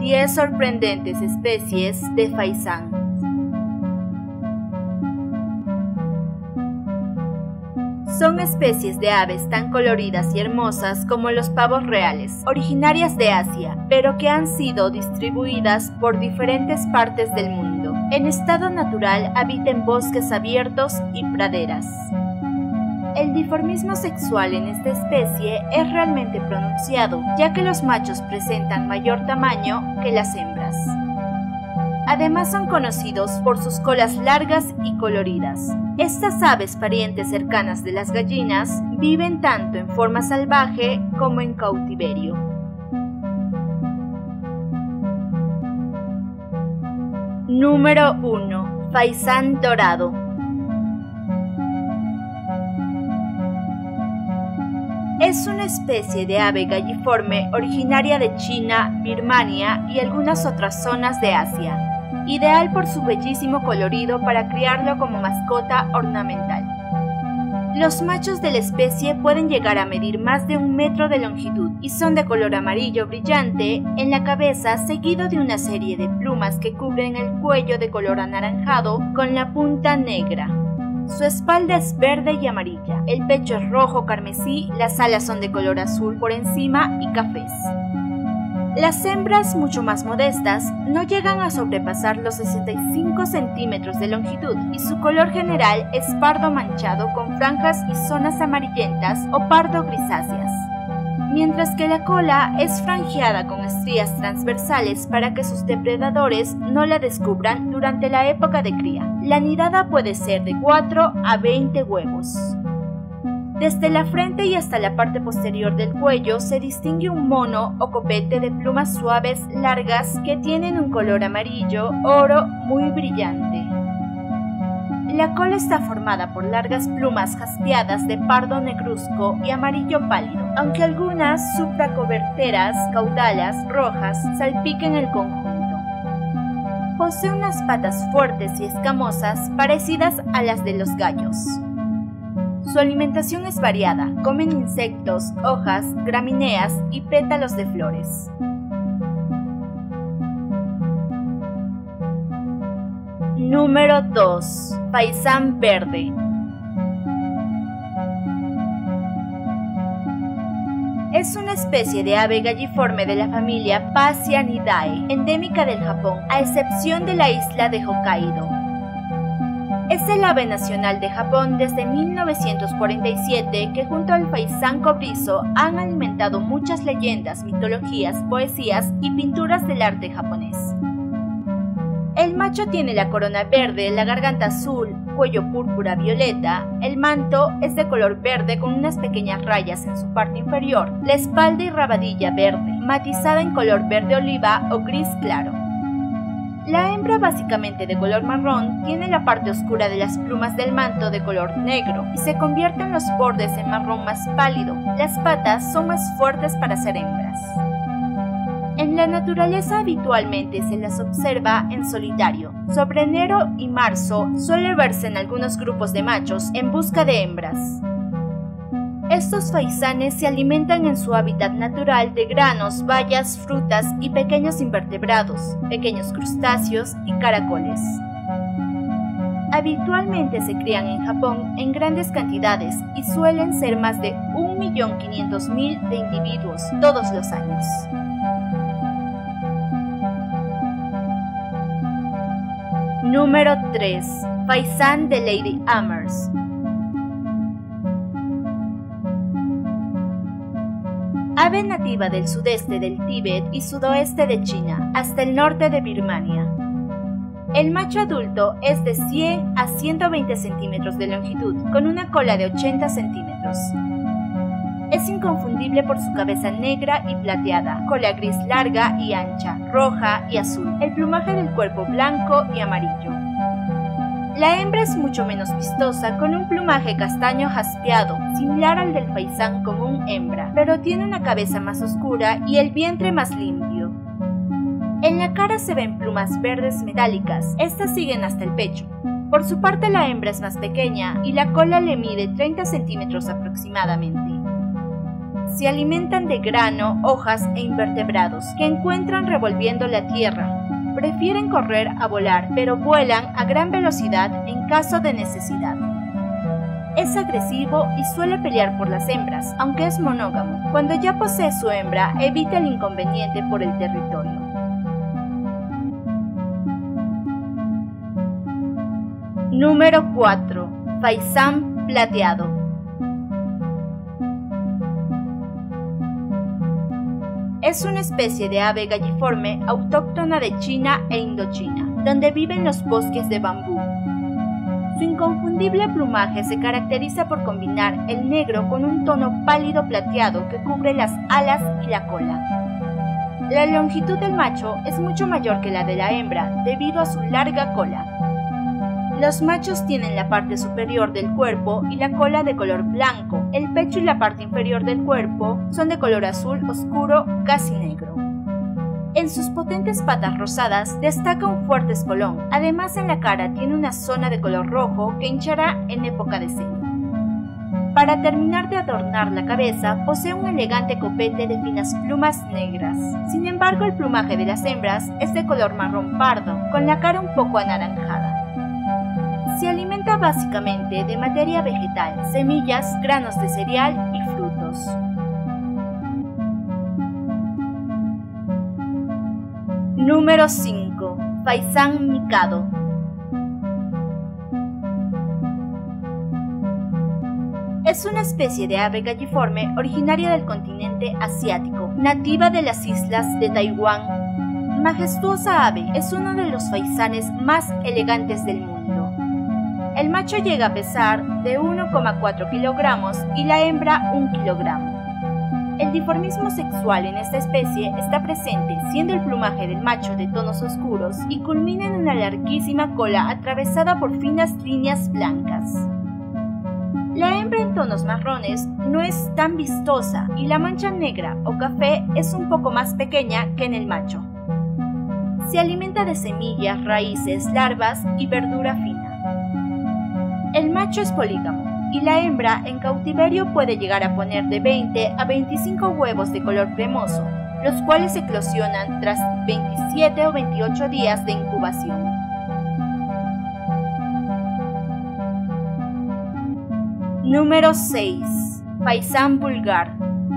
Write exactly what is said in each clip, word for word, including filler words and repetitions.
diez sorprendentes especies de faisán. Son especies de aves tan coloridas y hermosas como los pavos reales, originarias de Asia, pero que han sido distribuidas por diferentes partes del mundo. En estado natural habita en bosques abiertos y praderas. El dimorfismo sexual en esta especie es realmente pronunciado, ya que los machos presentan mayor tamaño que las hembras. Además son conocidos por sus colas largas y coloridas. Estas aves parientes cercanas de las gallinas viven tanto en forma salvaje como en cautiverio. Número uno. Faisán dorado. Es una especie de ave galliforme originaria de China, Birmania y algunas otras zonas de Asia, ideal por su bellísimo colorido para criarlo como mascota ornamental. Los machos de la especie pueden llegar a medir más de un metro de longitud y son de color amarillo brillante en la cabeza, seguido de una serie de plumas que cubren el cuello de color anaranjado con la punta negra. Su espalda es verde y amarilla, el pecho es rojo carmesí, las alas son de color azul por encima y cafés. Las hembras, mucho más modestas, no llegan a sobrepasar los sesenta y cinco centímetros de longitud y su color general es pardo manchado con franjas y zonas amarillentas o pardo grisáceas, mientras que la cola es franjeada con estrías transversales para que sus depredadores no la descubran durante la época de cría. La nidada puede ser de cuatro a veinte huevos. Desde la frente y hasta la parte posterior del cuello se distingue un mono o copete de plumas suaves largas que tienen un color amarillo oro muy brillante. La cola está formada por largas plumas jaspeadas de pardo negruzco y amarillo pálido, aunque algunas supracoberteras caudalas rojas salpiquen el conjunto. Posee unas patas fuertes y escamosas parecidas a las de los gallos. Su alimentación es variada, comen insectos, hojas, gramíneas y pétalos de flores. Número dos. Faisán verde. Es una especie de ave galliforme de la familia Phasianidae, endémica del Japón, a excepción de la isla de Hokkaido. Es el ave nacional de Japón desde mil novecientos cuarenta y siete que junto al faisán cobrizo han alimentado muchas leyendas, mitologías, poesías y pinturas del arte japonés. El macho tiene la corona verde, la garganta azul, cuello púrpura violeta, el manto es de color verde con unas pequeñas rayas en su parte inferior, la espalda y rabadilla verde, matizada en color verde oliva o gris claro. La hembra, básicamente de color marrón, tiene la parte oscura de las plumas del manto de color negro y se convierten los bordes en marrón más pálido. Las patas son más fuertes para ser hembras. En la naturaleza habitualmente se las observa en solitario. Sobre enero y marzo suele verse en algunos grupos de machos en busca de hembras. Estos faisanes se alimentan en su hábitat natural de granos, bayas, frutas y pequeños invertebrados, pequeños crustáceos y caracoles. Habitualmente se crían en Japón en grandes cantidades y suelen ser más de un millón quinientos mil de individuos todos los años. Número tres. Faisán de Lady Amherst. Ave nativa del sudeste del Tíbet y sudoeste de China, hasta el norte de Birmania. El macho adulto es de cien a ciento veinte centímetros de longitud, con una cola de ochenta centímetros. Es inconfundible por su cabeza negra y plateada, cola gris larga y ancha, roja y azul, el plumaje del cuerpo blanco y amarillo. La hembra es mucho menos vistosa, con un plumaje castaño jaspeado, similar al del faisán común hembra, pero tiene una cabeza más oscura y el vientre más limpio. En la cara se ven plumas verdes metálicas, estas siguen hasta el pecho. Por su parte la hembra es más pequeña y la cola le mide treinta centímetros aproximadamente. Se alimentan de grano, hojas e invertebrados que encuentran revolviendo la tierra. Prefieren correr a volar, pero vuelan a gran velocidad en caso de necesidad. Es agresivo y suele pelear por las hembras, aunque es monógamo. Cuando ya posee su hembra, evita el inconveniente por el territorio. Número cuatro. Faisán plateado. Es una especie de ave galliforme autóctona de China e Indochina, donde vive en los bosques de bambú. Su inconfundible plumaje se caracteriza por combinar el negro con un tono pálido plateado que cubre las alas y la cola. La longitud del macho es mucho mayor que la de la hembra debido a su larga cola. Los machos tienen la parte superior del cuerpo y la cola de color blanco. El pecho y la parte inferior del cuerpo son de color azul oscuro, casi negro. En sus potentes patas rosadas destaca un fuerte espolón. Además, en la cara tiene una zona de color rojo que hinchará en época de celo. Para terminar de adornar la cabeza, posee un elegante copete de finas plumas negras. Sin embargo, el plumaje de las hembras es de color marrón pardo, con la cara un poco anaranjada. Se alimenta básicamente de materia vegetal, semillas, granos de cereal y frutos. Número cinco. Faisán micado. Es una especie de ave galliforme originaria del continente asiático, nativa de las islas de Taiwán. Majestuosa ave, es uno de los faisanes más elegantes del mundo. El macho llega a pesar de uno coma cuatro kilogramos y la hembra un kilogramo. El dimorfismo sexual en esta especie está presente, siendo el plumaje del macho de tonos oscuros y culmina en una larguísima cola atravesada por finas líneas blancas. La hembra en tonos marrones no es tan vistosa y la mancha negra o café es un poco más pequeña que en el macho. Se alimenta de semillas, raíces, larvas y verdura fina. El macho es polígamo y la hembra en cautiverio puede llegar a poner de veinte a veinticinco huevos de color cremoso, los cuales eclosionan tras veintisiete o veintiocho días de incubación. Número seis. Faisán vulgar.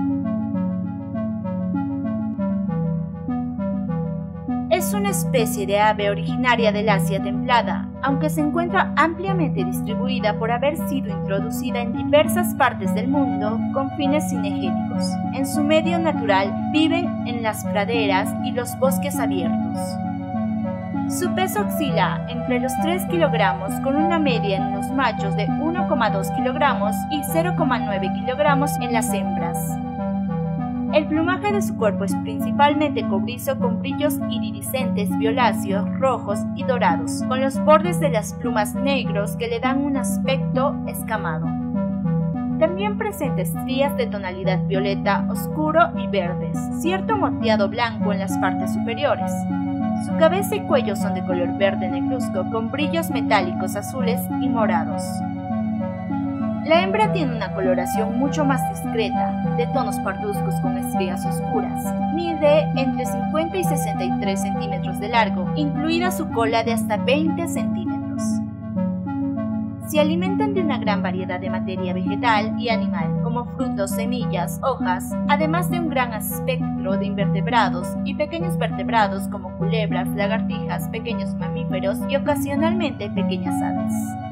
Es una especie de ave originaria del Asia templada, aunque se encuentra ampliamente distribuida por haber sido introducida en diversas partes del mundo con fines cinegéticos. En su medio natural viven en las praderas y los bosques abiertos. Su peso oscila entre los tres kilogramos con una media en los machos de uno coma dos kilogramos y cero coma nueve kilogramos en las hembras. El plumaje de su cuerpo es principalmente cobrizo con brillos iridiscentes violáceos, rojos y dorados, con los bordes de las plumas negros que le dan un aspecto escamado. También presenta estrías de tonalidad violeta oscuro y verdes, cierto moteado blanco en las partes superiores. Su cabeza y cuello son de color verde negruzco con brillos metálicos azules y morados. La hembra tiene una coloración mucho más discreta, de tonos parduzcos con estrías oscuras. Mide entre cincuenta y sesenta y tres centímetros de largo, incluida su cola de hasta veinte centímetros. Se alimentan de una gran variedad de materia vegetal y animal, como frutos, semillas, hojas, además de un gran espectro de invertebrados y pequeños vertebrados como culebras, lagartijas, pequeños mamíferos y ocasionalmente pequeñas aves.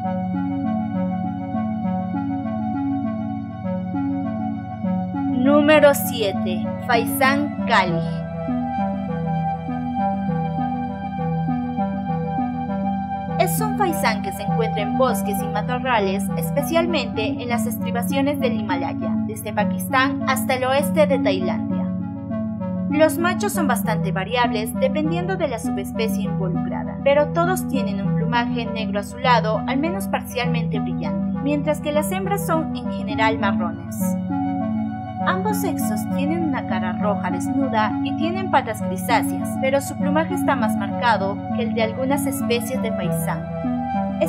Número siete. Faisán cali. Es un faisán que se encuentra en bosques y matorrales, especialmente en las estribaciones del Himalaya, desde Pakistán hasta el oeste de Tailandia. Los machos son bastante variables dependiendo de la subespecie involucrada, pero todos tienen un plumaje negro azulado, al menos parcialmente brillante, mientras que las hembras son en general marrones. Ambos sexos tienen una cara roja desnuda y tienen patas grisáceas, pero su plumaje está más marcado que el de algunas especies de faisán,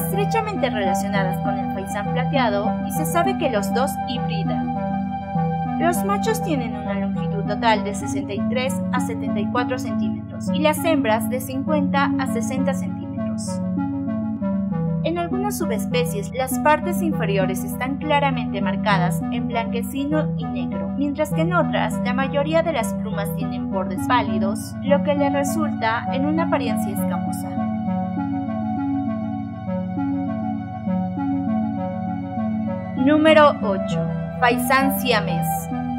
estrechamente relacionadas con el faisán plateado, y se sabe que los dos hibridan. Los machos tienen una longitud total de sesenta y tres a setenta y cuatro centímetros y las hembras de cincuenta a sesenta centímetros. En algunas subespecies, las partes inferiores están claramente marcadas en blanquecino y negro, mientras que en otras, la mayoría de las plumas tienen bordes pálidos, lo que le resulta en una apariencia escamosa. Número ocho. Faisán siamés.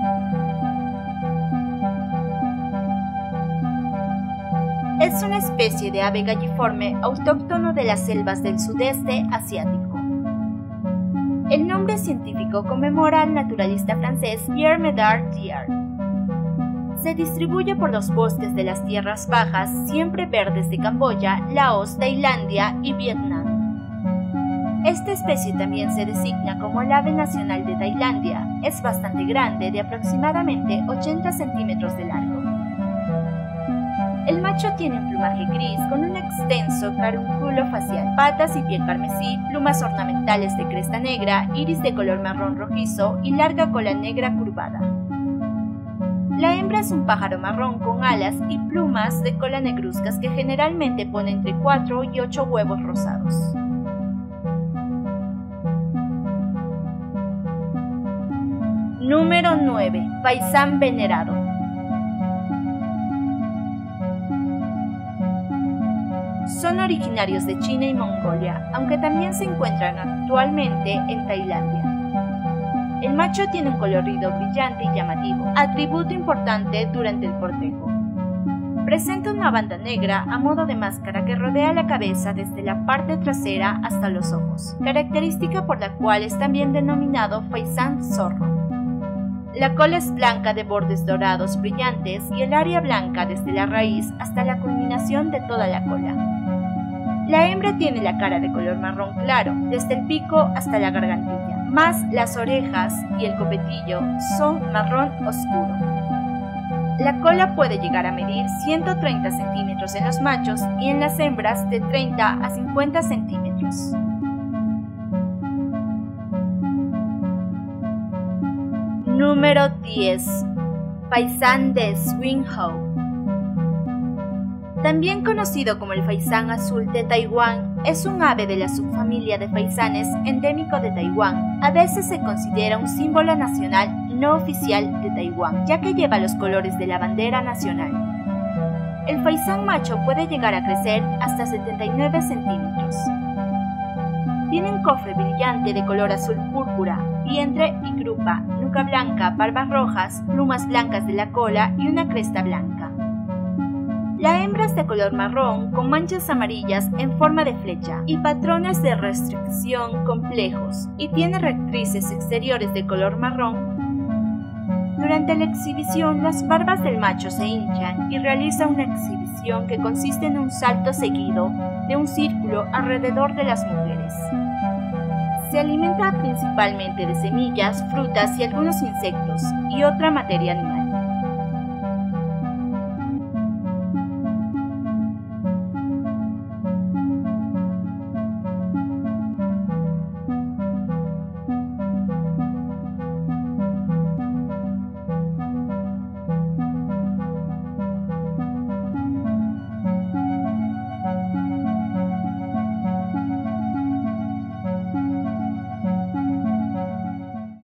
Es una especie de ave galliforme autóctono de las selvas del sudeste asiático. El nombre científico conmemora al naturalista francés Pierre Médard Thiard. Se distribuye por los bosques de las tierras bajas siempre verdes de Camboya, Laos, Tailandia y Vietnam. Esta especie también se designa como el ave nacional de Tailandia. Es bastante grande, de aproximadamente ochenta centímetros de largo. El macho tiene un plumaje gris con un extenso carúnculo facial, patas y piel carmesí, plumas ornamentales de cresta negra, iris de color marrón rojizo y larga cola negra curvada. La hembra es un pájaro marrón con alas y plumas de cola negruzcas que generalmente pone entre cuatro y ocho huevos rosados. Número nueve. Faisán venerado. Son originarios de China y Mongolia, aunque también se encuentran actualmente en Tailandia. El macho tiene un colorido brillante y llamativo, atributo importante durante el cortejo. Presenta una banda negra a modo de máscara que rodea la cabeza desde la parte trasera hasta los ojos, característica por la cual es también denominado faisán zorro. La cola es blanca de bordes dorados brillantes y el área blanca desde la raíz hasta la culminación de toda la cola. La hembra tiene la cara de color marrón claro, desde el pico hasta la gargantilla, más las orejas y el copetillo son marrón oscuro. La cola puede llegar a medir ciento treinta centímetros en los machos y en las hembras de treinta a cincuenta centímetros. Número diez. Faisán de Swinhoe. También conocido como el faisán azul de Taiwán, es un ave de la subfamilia de faisanes endémico de Taiwán. A veces se considera un símbolo nacional no oficial de Taiwán, ya que lleva los colores de la bandera nacional. El faisán macho puede llegar a crecer hasta setenta y nueve centímetros. Tiene un cofre brillante de color azul púrpura, vientre y grupa, nuca blanca, barbas rojas, plumas blancas de la cola y una cresta blanca. La hembra es de color marrón con manchas amarillas en forma de flecha y patrones de restricción complejos, y tiene rectrices exteriores de color marrón. Durante la exhibición, las barbas del macho se hinchan y realiza una exhibición que consiste en un salto seguido de un círculo alrededor de las mujeres. Se alimenta principalmente de semillas, frutas y algunos insectos y otra materia animal.